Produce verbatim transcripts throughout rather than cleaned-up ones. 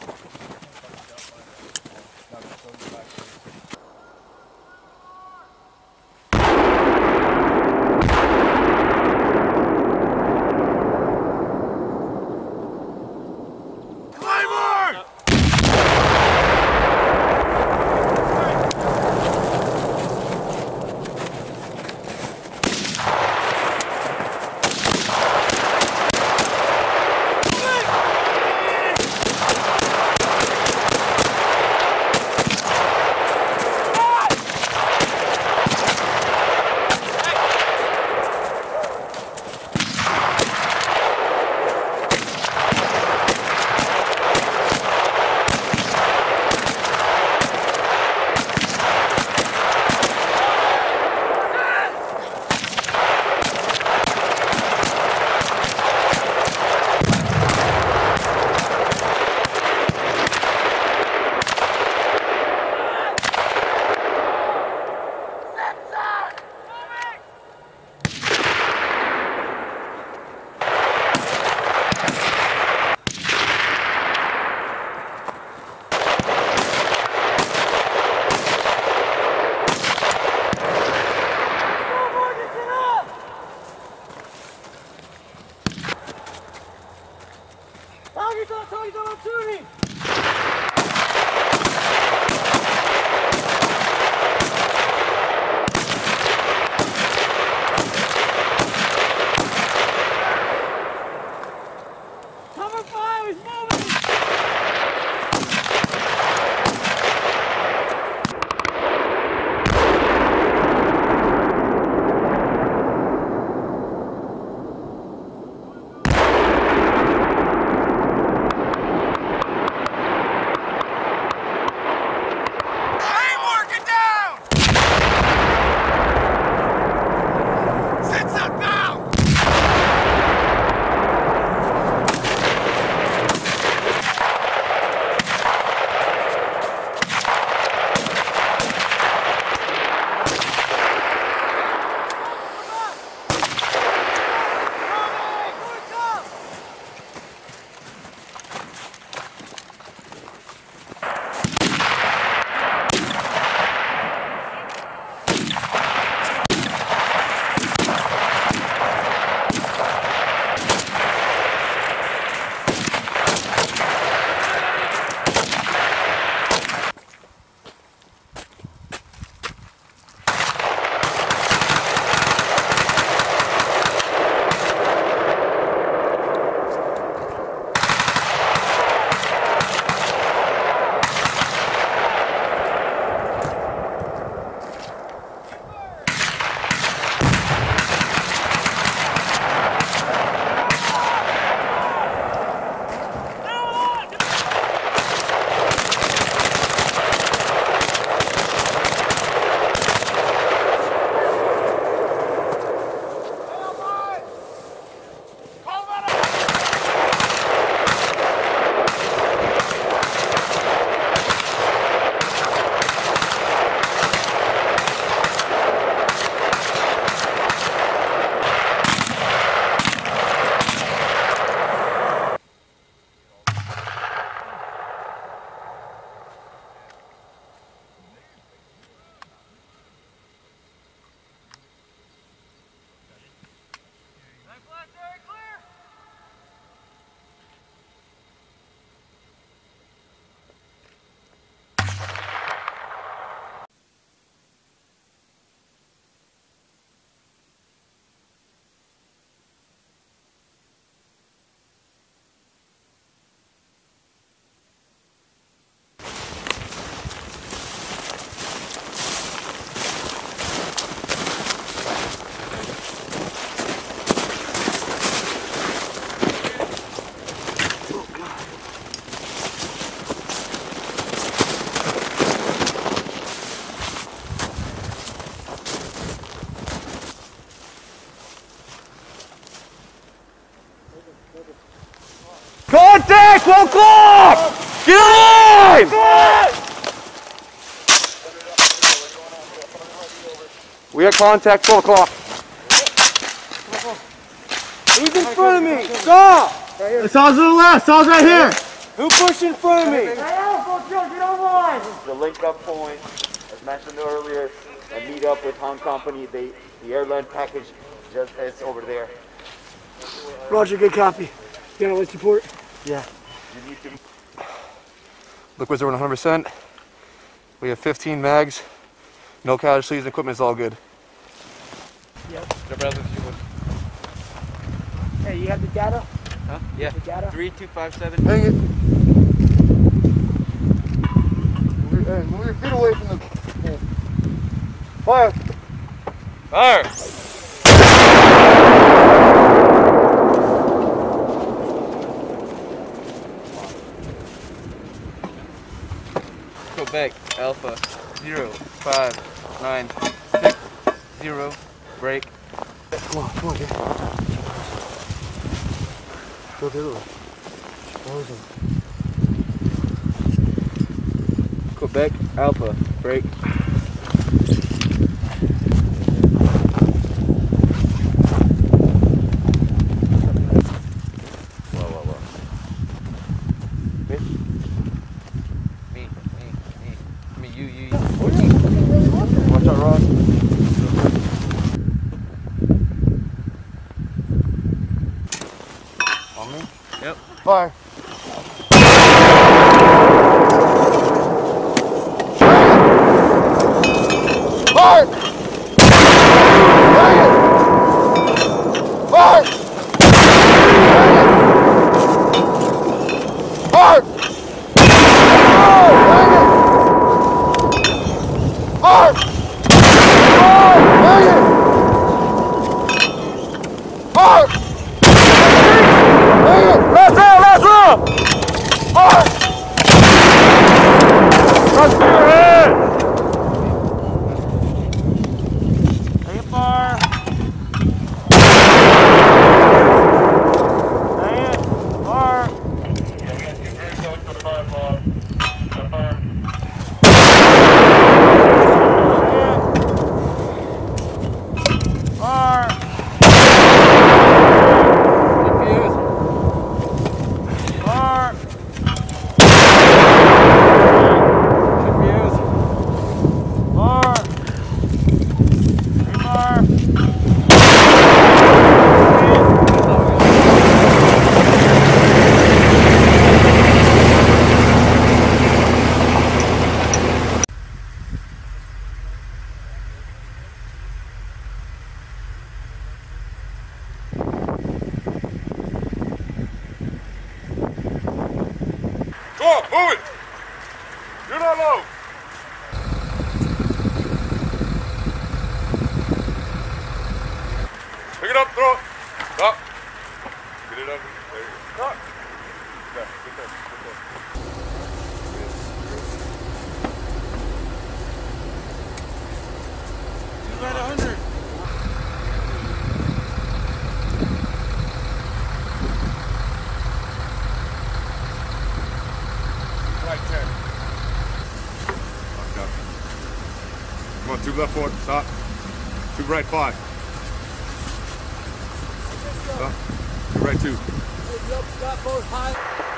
Contact! One o'clock! Get alive! We had contact, twelve o'clock. Who's in front of me? Stop! Right here. Saul's to the left. Saul's right here. Who pushed in front of me? The link up point, as mentioned earlier, and meet up with Han Company. They, the airline package just is over there. Roger, good copy. You got a light support? Yeah. You need to. Liquids are one hundred percent. We have fifteen mags. No casualties. The equipment is all good. Yep. Hey, you have the data? Huh? Yeah. The data? Three two five seven. Hang it. Move your, hey, move your feet away from the. Fire! Fire! Quebec Alpha zero five nine six zero break. Come on, come on, dude. Go the other way. Frozen. Quebec Alpha break. Whoa, whoa, whoa. Me, me, me, me, you, you, you. Watch out, Ross. On me? Yep. Fire. Fire! Fire! Fire! Fire! Fire! Fire! Last round, last round! Fire! Let's do it! Take it far. Hang it. Far. Yeah, we got two very close to the fire ball. The fire. Far. Defuse. Far. Defuse. Far. Three far. Go on, move it! You're not low! Pick it up, throw it! Stop! Get it up. There you go. Stop! Yeah, get there, get there. You got a hundred! Right, ten. Locked up. Come on, two left forward, stop. Two right, five. Stop. Two right, two. Stop both high.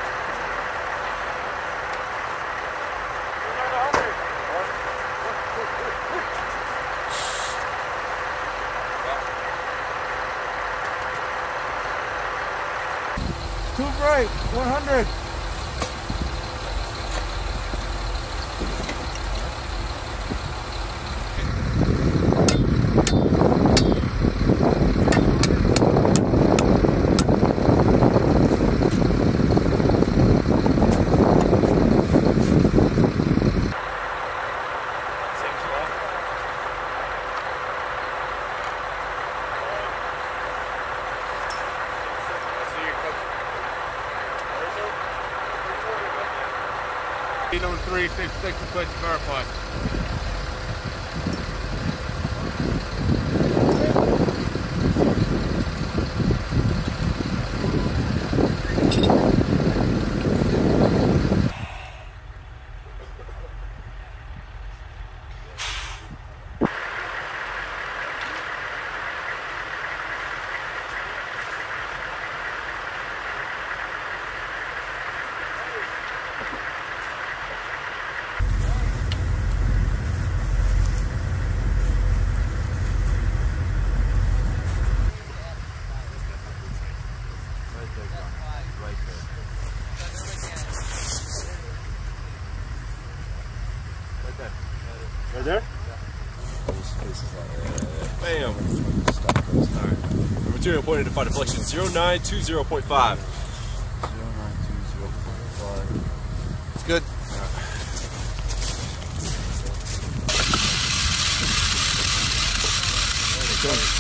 Two right, one hundred. Number three, six, six, place to verify. Right there? Bam. Alright. The material pointed to find deflection zero nine two zero point five. zero nine two zero point five. It's good. Right.